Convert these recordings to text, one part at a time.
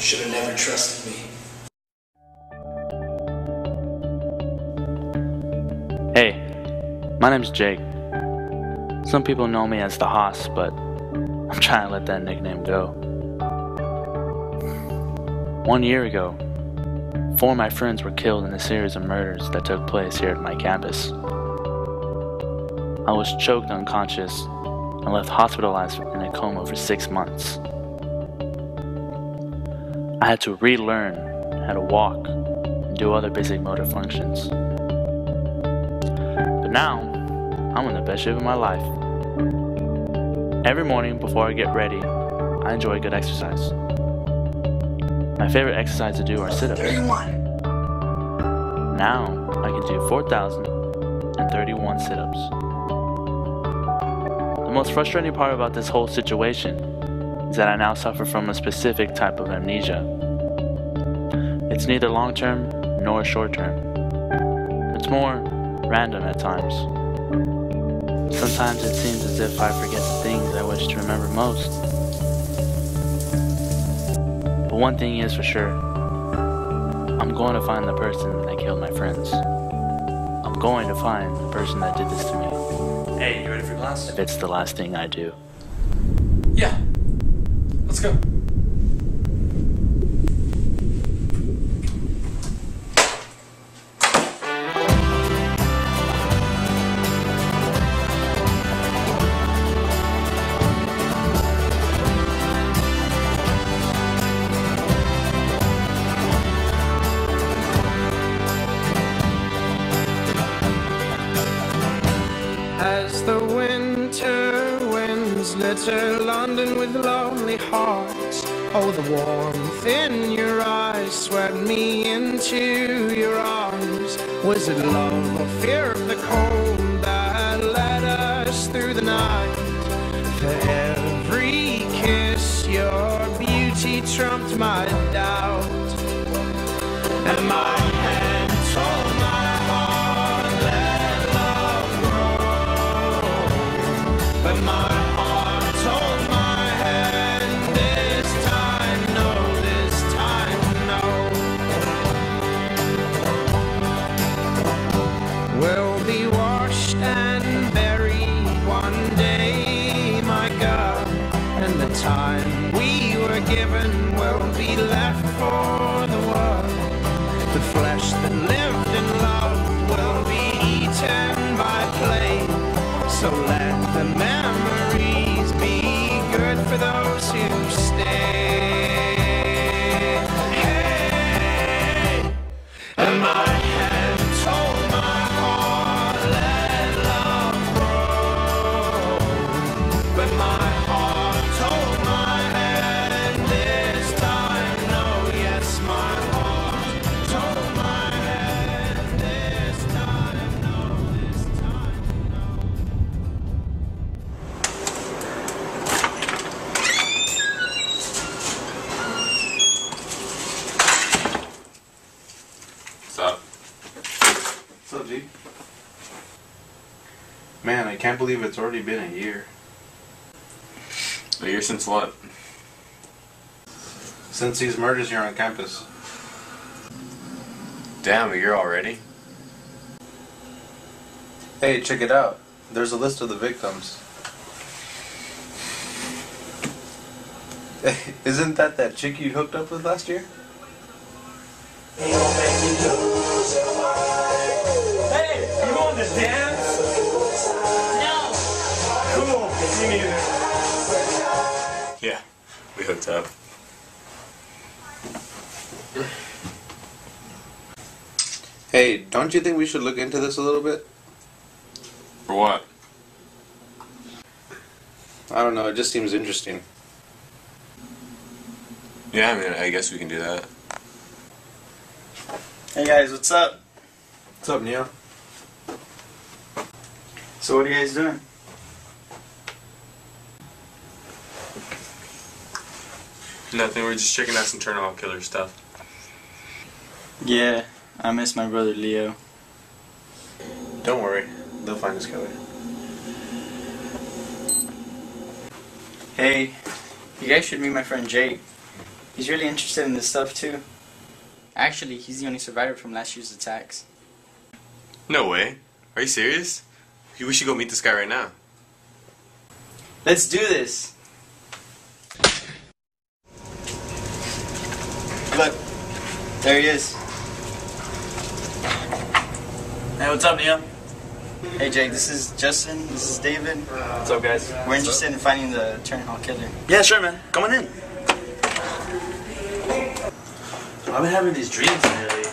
Should have never trusted me. Hey, my name's Jake. Some people know me as the Hoss, but I'm trying to let that nickname go. 1 year ago, 4 of my friends were killed in a series of murders that took place here at my campus. I was choked unconscious and left hospitalized in a coma for 6 months. I had to relearn how to walk and do other basic motor functions. But now, I'm in the best shape of my life. Every morning before I get ready, I enjoy good exercise. My favorite exercise to do are sit-ups. 31. Now, I can do 4,031 sit-ups. The most frustrating part about this whole situation is that I now suffer from a specific type of amnesia. It's neither long-term nor short-term. It's more random at times. Sometimes it seems as if I forget the things I wish to remember most. But one thing is for sure, I'm going to find the person that killed my friends. I'm going to find the person that did this to me. Hey, you ready for class? If it's the last thing I do. Yeah. Let's go. As the winter winds litter London with lonely hearts, oh, the warmth in your eyes swept me into your arms. Was it love or fear of the cold that led us through the night? For every kiss your beauty trumped my doubt, and my hand told my heart let love grow. But my heart told my hand this time no, this time no. We'll be washed and buried one day, my God, and the time we were given will be left for the world. The flesh that lived in love will be eaten by plague. So let the memories be good for those who stay. Hey, and my hand told my heart let love grow, but my heart told my hand this time no. Yes, my heart told my hand this time no, this time no. What's up? What's up, G? Man, I can't believe it's already been a year. A year since what? Since these murders here on campus. Damn, a year already? Hey, check it out. There's a list of the victims. Hey, isn't that chick you hooked up with last year? Hey, you want to dance? No. Cool, me neither. Yeah, we hooked up. Hey, don't you think we should look into this a little bit? For what? I don't know, it just seems interesting. Yeah, I mean, I guess we can do that. Hey guys, what's up? What's up, Neo? So what are you guys doing? Nothing, we're just checking out some turn-off killer stuff. Yeah, I miss my brother Leo. Don't worry, they'll find his killer. Hey, you guys should meet my friend Jake. He's really interested in this stuff too. Actually, he's the only survivor from last year's attacks. No way. Are you serious? We should go meet this guy right now. Let's do this! Look, there he is. Hey, what's up, Neo? Hey Jake, this is Justin, this is David. What's up, guys? We're interested in finding the Turner Hall killer. Yeah, sure, man. Come on in. I've been having these dreams lately.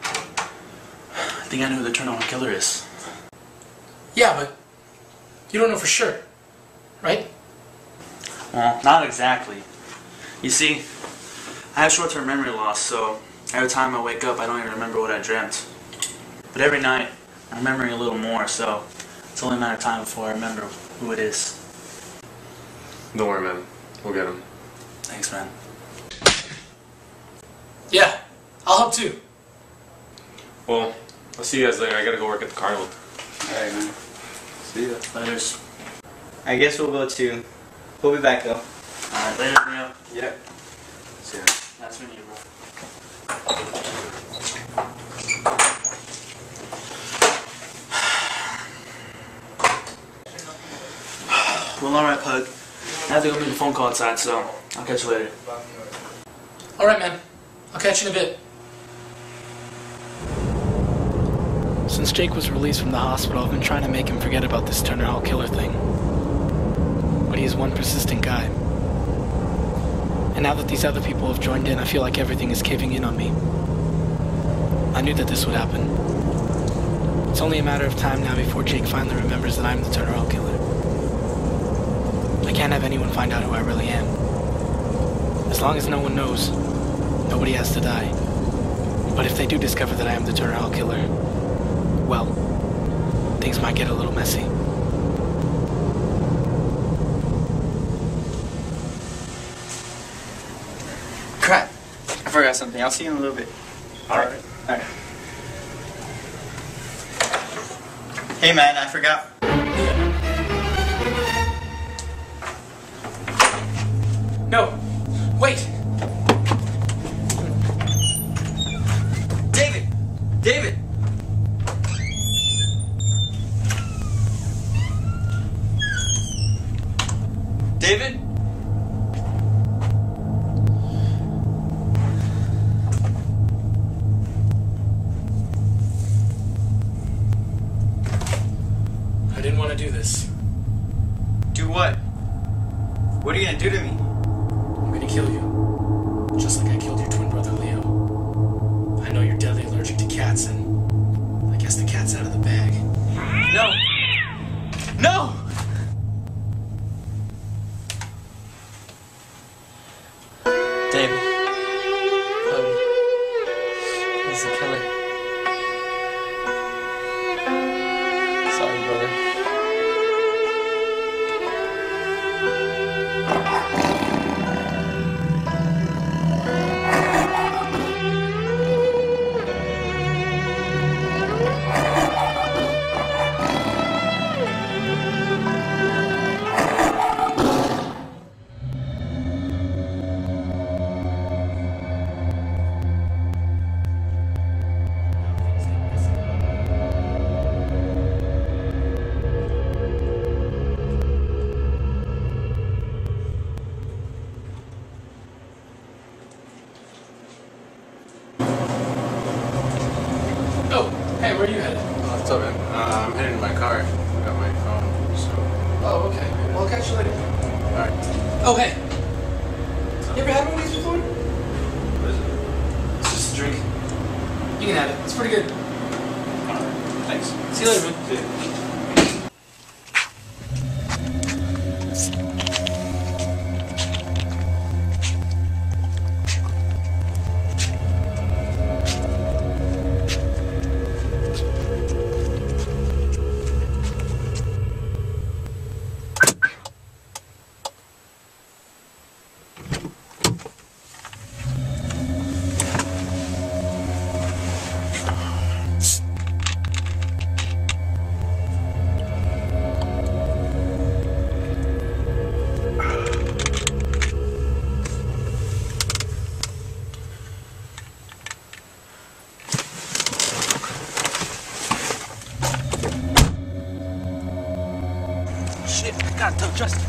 I think I know who the Turner Hall killer is. Yeah, but you don't know for sure, right? Well, not exactly. You see, I have short-term memory loss, so every time I wake up, I don't even remember what I dreamt. But every night, I'm remembering a little more, so it's only a matter of time before I remember who it is. Don't worry, man. We'll get him. Thanks, man. Yeah, I'll help too. Well, I'll see you guys later. I gotta go work at the carnival. Alright, man. See ya. Laters. I guess we'll go too. We'll be back though. Alright, later, Neo. Yeah. See ya. Nice meeting you, bro. Well, alright, Pug. I have to go make a phone call outside, so I'll catch you later. Alright, man. I'll catch you in a bit. Since Jake was released from the hospital, I've been trying to make him forget about this Turner Hall killer thing. But he is one persistent guy. And now that these other people have joined in, I feel like everything is caving in on me. I knew that this would happen. It's only a matter of time now before Jake finally remembers that I'm the Turner Hall killer. I can't have anyone find out who I really am. As long as no one knows, nobody has to die. But if they do discover that I am the Turner Hall killer, well, things might get a little messy. Crap! I forgot something. I'll see you in a little bit. Alright. Alright. Hey man, I forgot. No, wait. David! David! David? I didn't want to do this. Do what? What are you gonna do to me? I'm gonna kill you. Just like I killed your twin brother Leo. I know you're deadly allergic to cats, and I guess the cat's out of the bag. No! No! David. He's the killer. Sorry, brother. Oh, hey, where are you headed? What's up, man? I'm heading to my car. I got my phone, so... Oh, okay. Well, I'll catch you later. Alright. Oh, hey. You ever had one of these before? What is it? It's just a drink. You can have it. It's pretty good. Alright. Thanks. See you later, man. See ya. No, trust.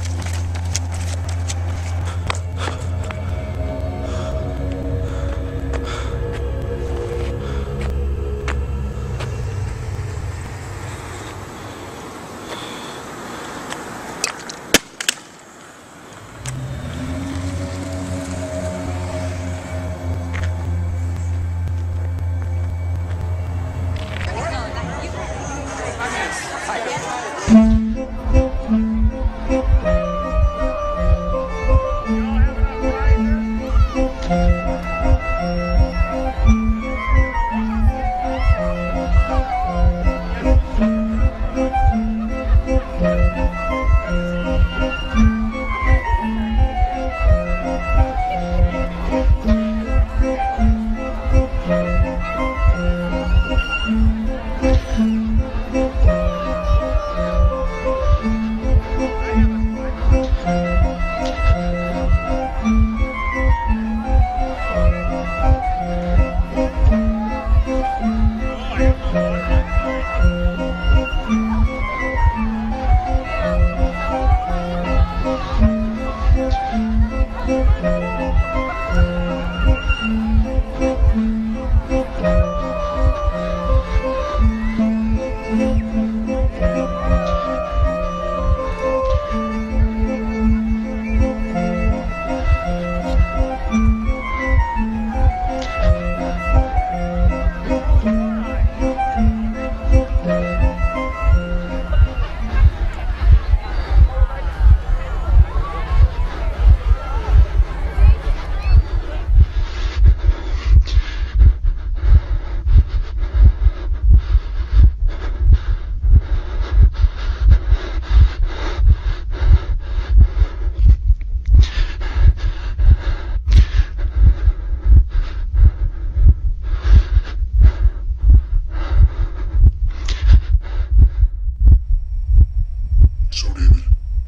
So, David,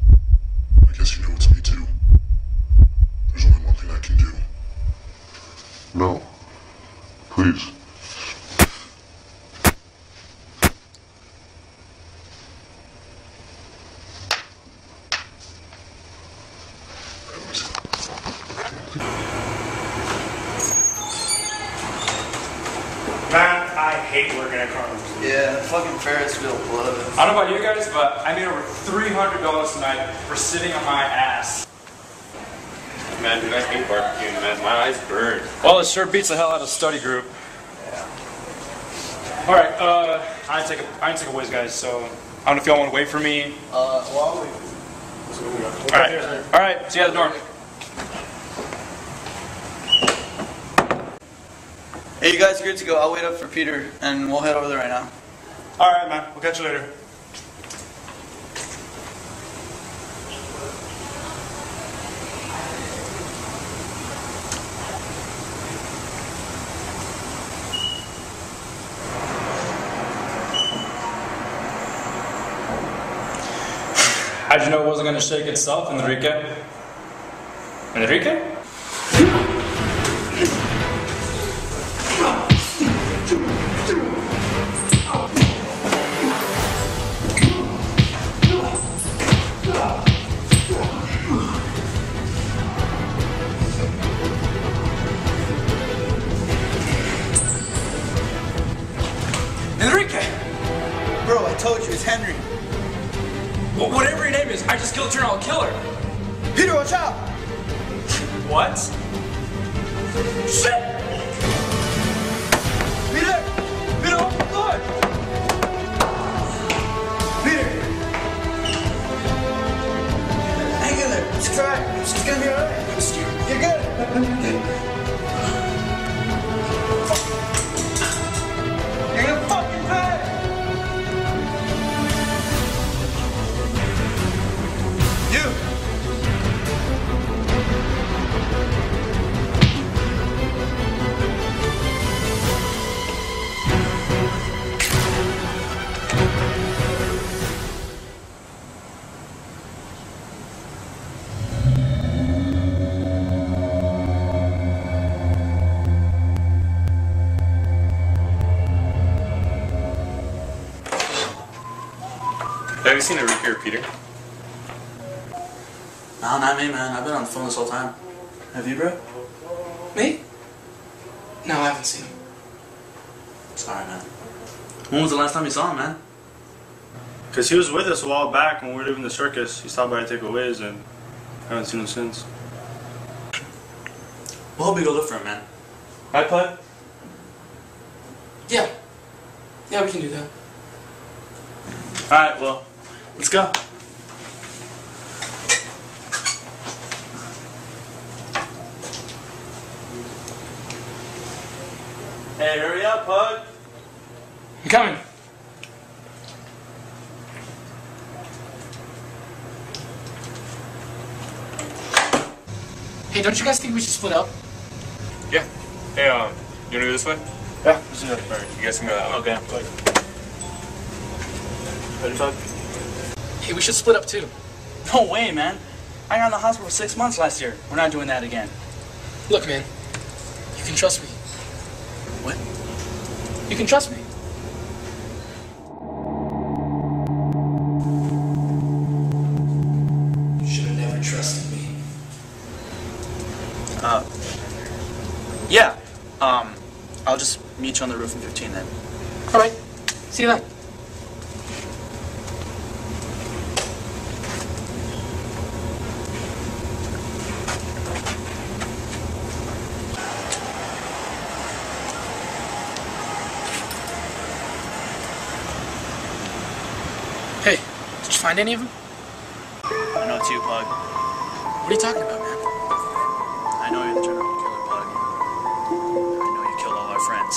I guess you know it's me too. There's only one thing I can do. No. Please. Man, I hate working at Carmen's. Yeah, fucking Ferris wheel blows. I don't know about you guys, but I made over $300 tonight for sitting on my ass. Man, dude, I hate barbecuing, man. My eyes burn. Well, it sure beats the hell out of study group. All right, I need to take a whiz, guys. So I don't know if y'all want to wait for me. Well, All right. See you at the door. hey, you guys are good to go. I'll wait up for Peter, and we'll head over there right now. All right, man. We'll catch you later. How'd you know it wasn't going to shake itself, Enrique? Enrique? Enrique! Bro, I told you, it's Henry. Well, whatever your name is, I just killed Turn All Killer. Peter, watch out! What? Shit! Peter! Peter, open the door! Peter! Hang in there. It's alright. It's gonna be alright. You're good. You're gonna fucking pay! You! Have you seen Enrique or Peter? No, not me, man. I've been on the phone this whole time. Have you, bro? Me? No, I haven't seen him. Sorry, man. When was the last time you saw him, man? Because he was with us a while back when we were leaving the circus. He stopped by to take a whiz, and I haven't seen him since. We'll help you go look for him, man. Right, Pud? Yeah. Yeah, we can do that. Alright, well, let's go. Hey, hurry up, Pug. I'm coming. Hey, don't you guys think we should split up? Yeah. Hey, you wanna go this way? Yeah, let's do that. Alright, you guys can go that way. Okay. Ready, Pug? Hey, we should split up too. No way, man. I got in the hospital for 6 months last year. We're not doing that again. Look, man, you can trust me. What? You can trust me. You should have never trusted me. Yeah. I'll just meet you on the roof in 15 then. All right. See you then. Hey, did you find any of them? I know it's you, Pug. What are you talking about, man? I know you're the general killer, Pug. I know you killed all our friends.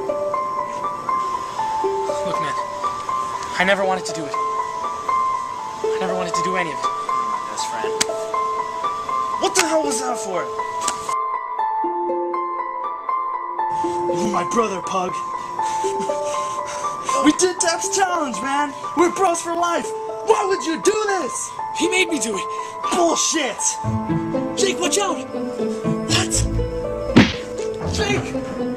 Look, man, I never wanted to do it. I never wanted to do any of it. You're my best friend. What the hell was that for? You're my brother, Pug. We did Tap's challenge, man. We're bros for life. Why would you do this? He made me do it. Bullshit. Jake, watch out! What? Jake!